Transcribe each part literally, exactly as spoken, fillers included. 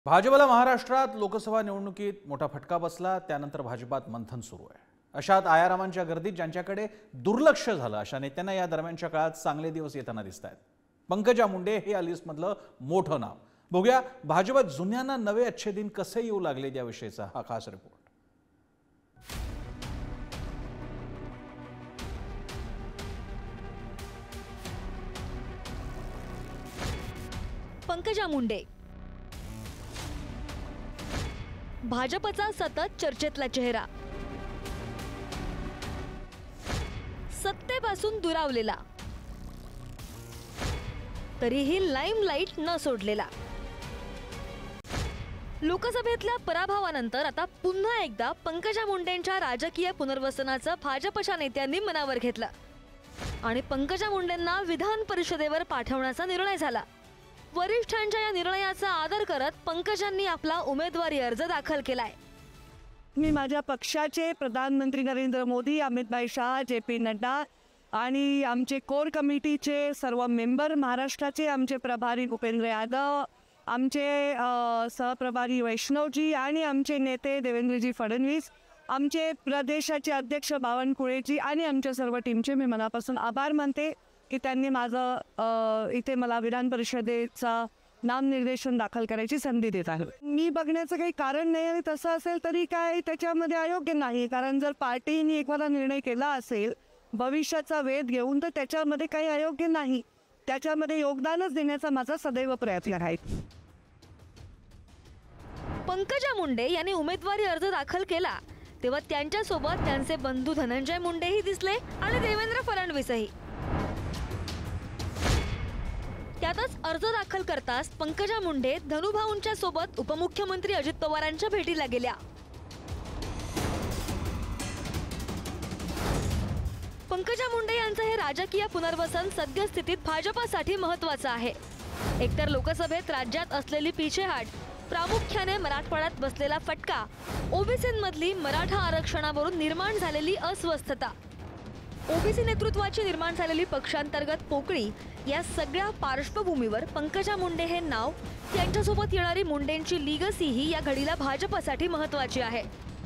भाजपला महाराष्ट्रात लोकसभा निवडणुकीत मोठा फटका बसला। त्यानंतर भाजपात मंथन सुरू आहे। अशात आयारामांच्या गर्दीत ज्यांच्याकडे दुर्लक्ष झालं अशा नेत्यांना या दरम्यानच्या काळात चांगले दिवस येताना दिसतात। पंकजा मुंडे हे या लिस्टमधलं मोठं नाव। बघूया भाजपात जुन्यांना नवे अच्छे दिन कसे येऊ लागले याविषयीचा हा खास रिपोर्ट। पंकजा मुंडे भाजपचा सतत चर्चेतला चेहरा, सत्तेपासून दुरावलेला तरीही लाईमलाईट न सोडलेला। लोकसभेतल्या पराभवानंतर आता पुन्हा एकदा पंकजा मुंडेंच्या राजकीय पुनर्वसनाचं भाजपच्या नेत्यांनी मनावर घेतलं आणि पंकजा मुंडेंना विधान परिषदेवर पाठवण्याचा निर्णय झाला। वरिष्ठांच्या या निर्णयाचा आदर करत पंकजांनी आपला उमेदवारी अर्ज दाखल केलाय। मी माझ्या पक्षाचे प्रधानमंत्री नरेंद्र मोदी, अमित भाई शाह, जे पी नड्डा आणि आमचे कोर कमिटीचे सर्व मेंबर, महाराष्ट्राचे आमचे प्रभारी भूपेंद्र यादव, आमचे सहप्रभारी वैष्णवजी आणि आमचे नेते देवेंद्रजी फडणवीस, आमचे प्रदेशाचे अध्यक्ष बावनकुळेजी आणि आमच्या सर्व टीमचे मी मनापासून आभार मानते की त्यांनी माझं इथे मला विधान परिषदेचा नामनिर्देशन दाखल करायची संधी देत आहे। मी बघण्याचं काही कारण नाही आणि तसं असेल तरी काय त्याच्यामध्ये अयोग्य नाही, कारण जर पार्टीने एखादा निर्णय केला असेल भविष्याचा वेध घेऊन तर त्याच्यामध्ये काही अयोग्य नाही, त्याच्यामध्ये योगदानच देण्याचा माझा सदैव प्रयत्न आहे। पंकजा मुंडे यांनी उमेदवारी अर्ज दाखल केला तेव्हा त्यांच्यासोबत त्यांचे बंधू धनंजय मुंडेही दिसले आणि देवेंद्र फडणवीसही। त्यातच अर्ज दाखल करताच पंकजा मुंडे धनुभाऊंच्या सोबत उपमुख्यमंत्री अजित पवारांच्या भेटीला गेल्या। पंकजा मुंडे यांचं हे राजकीय पुनर्वसन सद्यस्थितीत भाजपासाठी महत्त्वाचं आहे। एकतर लोकसभेत राज्यात असलेली पिछेहाट, प्रामुख्याने मराठवाड्यात बसलेला फटका, ओबीसींमधली मराठा आरक्षणावरून निर्माण झालेली अस्वस्थता, ओबीसी नेतृत्वाची निर्माण झालेली पक्षांतर्गत पोकळी, या सगळ्या पार्श्वभूमीवर पंकजा मुंडे हे नाव, त्यांच्यासोबत येणारी मुंडेंची लिगसी ही या घडीला भाजपसाठी महत्त्वाची आहे।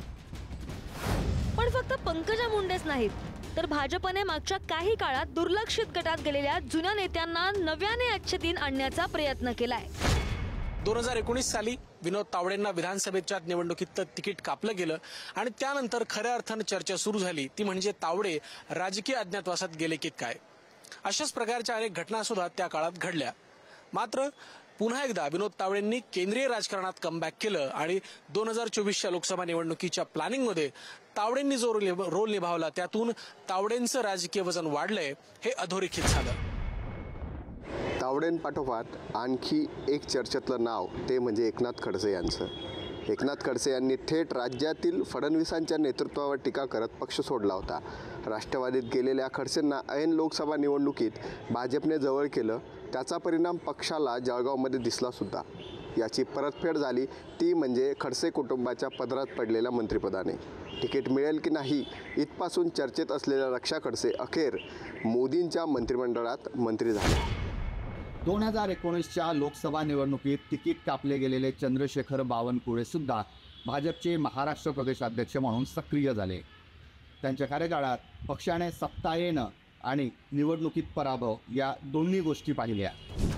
पण फक्त पंकजा मुंडेच नाहीत तर भाजपने मागच्या काही काळात दुर्लक्षित गटात गेलेल्या जुन्या नेत्यांना नव्याने अच्छे दिन आणण्याचा प्रयत्न केलाय। दोन हजार एकोणीस साली विनोद तावडेंना विधानसभेच्या निवडणुकीत तिकीट कापलं गेलं आणि त्यानंतर खऱ्या अर्थानं चर्चा सुरू झाली, ती म्हणजे तावडे राजकीय अज्ञातवासात गेले की काय। अशाच प्रकारच्या अनेक घटना सुद्धा त्या काळात घडल्या। मात्र पुन्हा एकदा विनोद तावडेंनी केंद्रीय राजकारणात कमबॅक केलं आणि दोन हजार चोवीसच्या लोकसभा निवडणुकीच्या प्लॅनिंगमध्ये तावडेंनी जो रोल निभावला त्यातून तावडेंचं राजकीय वजन वाढलंय हे अधोरेखित झालं। तावडेंपाठोपाठ आणखी एक चर्चेतलं नाव ते म्हणजे एकनाथ खडसे यांचं। एकनाथ खडसे यांनी थेट राज्यातील फडणवीसांच्या नेतृत्वावर टीका करत पक्ष सोडला होता। राष्ट्रवादीत गेलेल्या खडसेंना ऐन लोकसभा निवडणुकीत भाजपने जवळ केलं, त्याचा परिणाम पक्षाला जळगावमध्ये दिसला सुद्धा। याची परतफेड झाली ती म्हणजे खडसे कुटुंबाच्या पदरात पडलेल्या मंत्रिपदाने। तिकीट मिळेल की नाही इथपासून चर्चेत असलेल्या रक्षा खडसे अखेर मोदींच्या मंत्रिमंडळात मंत्री झाले। दोन हजार एकोणीसच्या लोकसभा निवडणुकीत तिकीट कापले गेलेले चंद्रशेखर बावनकुळे सुद्धा भाजपचे महाराष्ट्र प्रदेशाध्यक्ष म्हणून सक्रिय झाले। त्यांच्या कार्यकाळात पक्षाने सत्ता येणं आणि निवडणुकीत पराभव या दोन्ही गोष्टी पाहिल्या।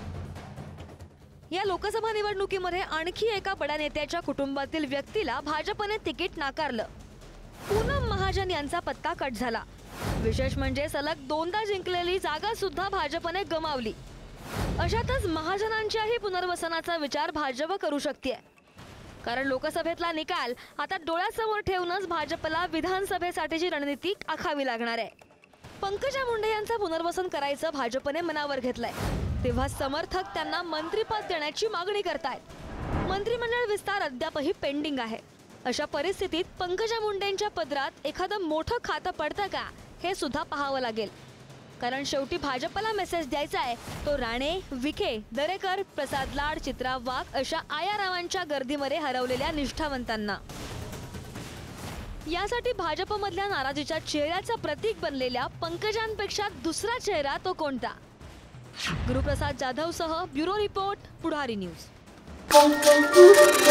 या लोकसभा निवडणुकीमध्ये आणखी एका बड्या नेत्याच्या कुटुंबातील व्यक्तीला भाजपने तिकीट नाकारलं। पूनम महाजन यांचा पत्ता कट झाला। विशेष म्हणजे सलग दोनदा जिंकलेली जागा सुद्धा भाजपने गमावली। अशातच महाजनांच्याही पुनर्वसनाचा विचार भाजप करू शकते, कारण लोकसभेतला निकाल आता डोळ्यासमोर ठेवूनच भाजपला विधानसभेसाठीची रणनीती आखावी लागणार आहे। पंकजा मुंडे यांचं पुनर्वसन करायचं भाजपने मनावर घेतलंय, तेव्हा समर्थक त्यांना मंत्रिपद देण्याची मागणी करतायत। मंत्रिमंडळ विस्तार अद्यापही पेंडिंग आहे। अशा परिस्थितीत पंकजा मुंडेंच्या पदरात एखादं मोठं खातं पडतं का हे सुद्धा पाहावं लागेल, कारण शेवटी भाजपला मेसेज द्यायचा आहे तो राणे, विखे, दरेकर, प्रसाद लाड, चित्रा वाघ अशा आयारामांच्या गर्दीमध्ये हरवलेल्या निष्ठावंतांना। यासाठी भाजपमधल्या नाराजीच्या चेहऱ्याचं प्रतीक बनलेल्या पंकजांपेक्षा दुसरा चेहरा तो कोणता? गुरुप्रसाद जाधवसह bureau report, Pudhari news. Thank you.